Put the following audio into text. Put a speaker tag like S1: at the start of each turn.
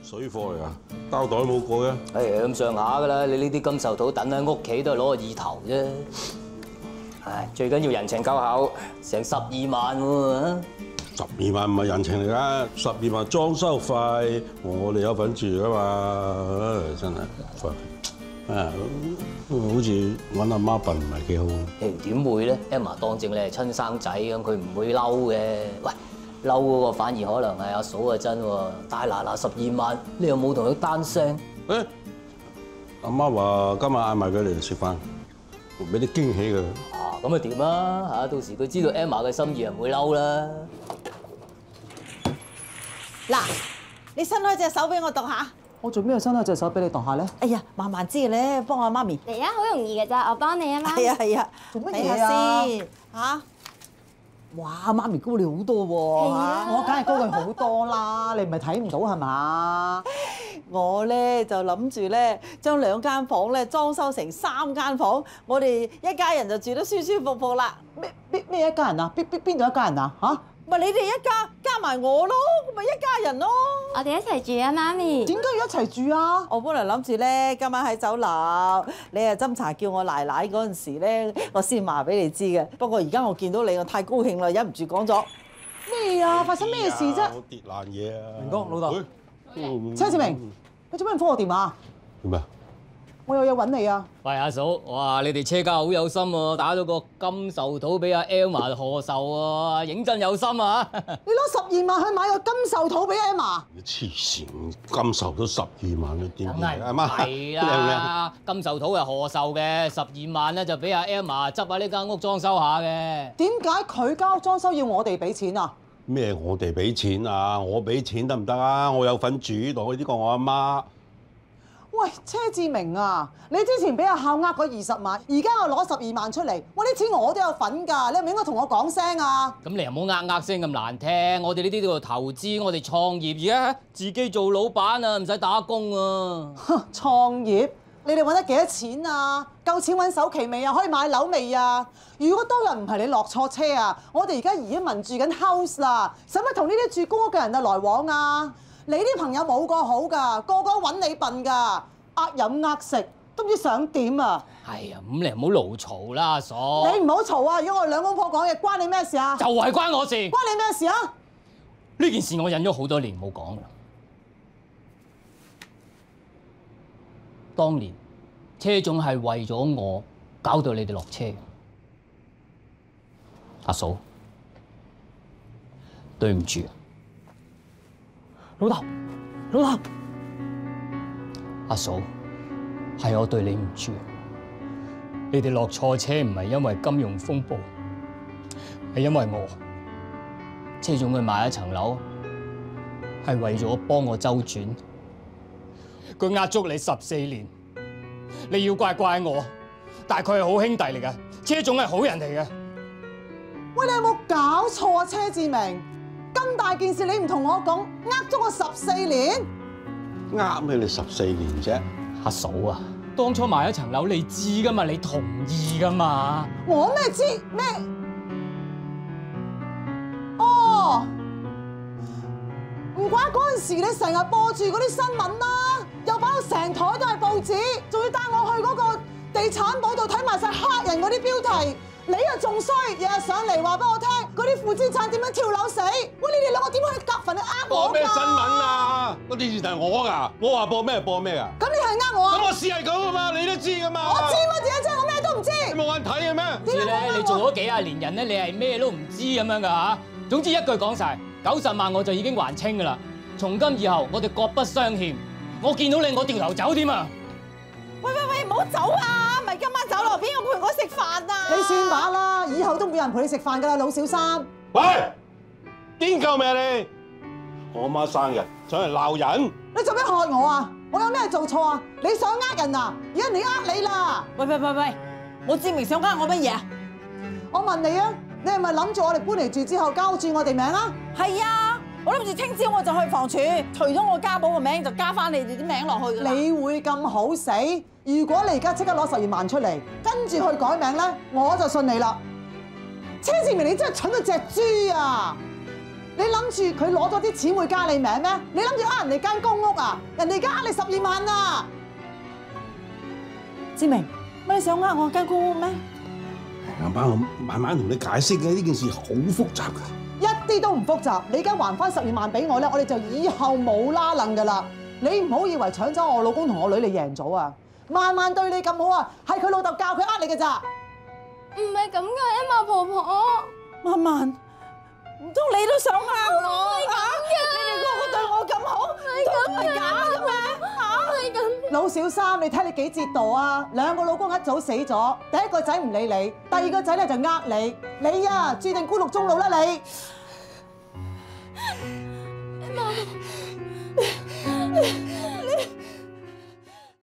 S1: 水貨嚟啊！膠袋冇過嘅。
S2: 係咁上下噶啦，你呢啲金壽土等喺屋企都係攞個意頭啫。唉，最緊要人情夠厚，成12萬喎。
S1: 12萬唔係人情嚟㗎，12萬裝修費，我哋有份住㗎嘛，真係，好似揾阿媽笨唔係幾好。
S2: 誒點會咧 ？Emma 當正你係親生仔咁，佢唔會嬲嘅。喂，嬲嗰個反而可能係阿嫂啊真喎，大嗱12萬，你又冇同佢單聲。
S1: 誒，阿媽話今晚嗌埋佢嚟食飯，俾啲驚喜佢。
S2: 啊，咁啊點啊？嚇，到時佢知道 Emma 嘅心意，唔會嬲啦。
S3: 嗱，你伸開隻手俾我度下。
S4: 我做咩要伸開隻手俾你度下咧？
S3: 哎呀，慢慢知嘅咧，幫我媽咪。
S5: 嚟啊，好容易嘅咋，我幫你啊媽。
S3: 係啊係啊，
S4: 做乜
S3: 睇
S4: 嘢啊？
S3: 下先嚇。
S4: 哇，媽咪高你好多喎！
S5: 係啊
S4: 我梗係高佢好多啦，你唔係睇唔到係嘛？
S3: 我咧就諗住咧將2間房咧裝修成3間房，我哋一家人就住得舒舒服服啦。
S4: 咩一家人啊？邊度一家人啊？嚇？
S3: 咪你哋一家加埋我咯，咪一家人咯。
S5: 我哋一齊住啊，媽咪。
S4: 點解要一齊住啊？
S3: 我本來諗住咧今晚喺酒樓，你啊斟茶叫我奶奶嗰陣時咧，我先話俾你知嘅。不過而家我見到你，我太高興啦，忍唔住講咗。
S4: 咩啊？發生咩事啫？
S1: 我跌爛嘢啊！
S4: 明哥老豆，車志明，你做咩唔覆我電話？
S1: 做咩？
S4: 我有嘢揾你啊！
S2: 喂，阿嫂，哇！你哋車家好有心喎，打咗個金壽土俾阿 Emma 賀壽喎，認真有心啊！
S4: 你攞12萬去買個金壽土俾 Emma？
S1: 你黐線，金壽都12萬，你點
S2: 梗係
S1: 阿媽
S2: 係啦，金壽土係賀壽嘅，12萬咧就俾阿 Emma 執下呢間屋裝修下嘅。
S4: 點解佢間屋裝修要我哋俾錢啊？
S1: 咩？我哋俾錢啊？我俾錢得唔得啊？我有份主導呢個我阿媽。
S4: 喂，車志明啊，你之前俾阿孝呃嗰20萬，而家又攞12萬出嚟，喂，啲錢我都有份㗎，你係咪應該同我講聲啊？
S2: 咁你又唔好呃聲咁難聽，我哋呢啲叫做投資，我哋創業而家自己做老闆啊，唔使打工啊。
S4: 創業？你哋揾得幾多錢啊？夠錢揾首期未啊？可以買樓未啊？如果當日唔係你落錯車啊，我哋而家移民住緊 house 啦，使乜同呢啲住公屋嘅人啊來往啊？你啲朋友冇個好㗎，個個揾你笨㗎，呃飲呃食，都唔知想點啊！
S2: 係啊，咁你唔好嘈嘈啦，阿嫂。
S4: 你唔好嘈啊！如果我哋兩公婆講嘢，關你咩事啊？
S2: 就係關我事。
S4: 關你咩事啊？
S2: 呢件事我忍咗好多年冇講啦。當年車總係為咗我搞到你哋落車，阿嫂，對唔住。
S4: 老豆，
S2: 阿嫂，係我對你唔住。你哋落錯車唔係因為金融風暴，係因為我。車總佢買一層樓，係為咗幫我周轉。佢呃足你14年，你要怪我，但係佢係好兄弟嚟嘅，車總係好人嚟嘅。
S4: 喂，你有冇搞錯啊？車志明，咁大件事你唔同我講，呃咗我14年。
S1: 呃咩？你14年啫？
S2: 阿嫂啊，當初買一層樓你知噶嘛，你同意噶嘛？
S4: 我咩知咩？哦，唔怪嗰陣時你成日播住嗰啲新聞啦，又擺到成台都係報紙，仲要帶我去嗰個地產部度睇埋晒黑人嗰啲標題。你又仲衰，日日上嚟話俾我聽，嗰啲負資產點樣跳樓死？喂，你哋兩個點可以夾份去呃我㗎？
S1: 播咩新聞啊？個電視台我㗎，我話播咩咁你
S4: 係呃我啊？
S1: 我試係咁啊嘛，你都知㗎嘛。
S4: 我知乜嘢啫？我咩都唔知。
S1: 你冇眼睇嘅咩？
S2: 知咧，你做咗幾廿年人咧，你係咩都唔知咁樣㗎嚇。總之一句講晒，90萬我就已經還清㗎啦。從今以後，我哋各不相欠。我見到你，我掉頭走添啊！
S3: 喂，唔好走啊！咪今晚酒樓邊個陪我食飯啊？
S4: 你算把啦，以後都冇人陪你食飯㗎啦，老小三。
S1: 喂，癲夠未啊你？我媽生日上嚟鬧人，
S4: 你做咩嚇我啊？我有咩做錯啊？你想呃人啊？而家人哋呃你啦！
S3: 喂，我志明想呃我乜嘢啊？
S4: 我問你啊，你係咪諗住我哋搬嚟住之後交住我哋名啊？
S3: 係啊，我諗住聽朝我就去房署，除咗我家寶個名，就加翻你哋啲名落去㗎啦。
S4: 你會咁好死？如果你而家即刻攞12萬出嚟，跟住去改名咧，我就信你啦。車志明，你真係蠢到隻豬啊！ 你諗住佢攞咗啲錢會加你名咩？你諗住呃人哋間公屋啊？人哋而家呃你12萬啊！
S3: 志明，乜你想呃我間公屋咩？
S1: 阿媽，我慢慢同你解釋嘅，呢件事好複雜㗎。
S4: 一啲都唔複雜，你而家還翻12萬俾我咧，我哋就以後冇拉楞㗎啦。你唔好以為搶走我老公同我女你贏咗啊！萬萬對你咁好啊，係佢老豆教佢呃你嘅咋。
S5: 唔係咁㗎，Emma 婆婆。
S3: 萬萬，唔通你都想呃我啊？你哋個個對我咁好，都係假嘅咩？
S5: 係咁。
S4: 老小三，你睇你幾折墮啊！2個老公一早死咗，第一個仔唔理你，第二個仔咧就呃你，你啊注定孤獨終老啦你。
S5: Emma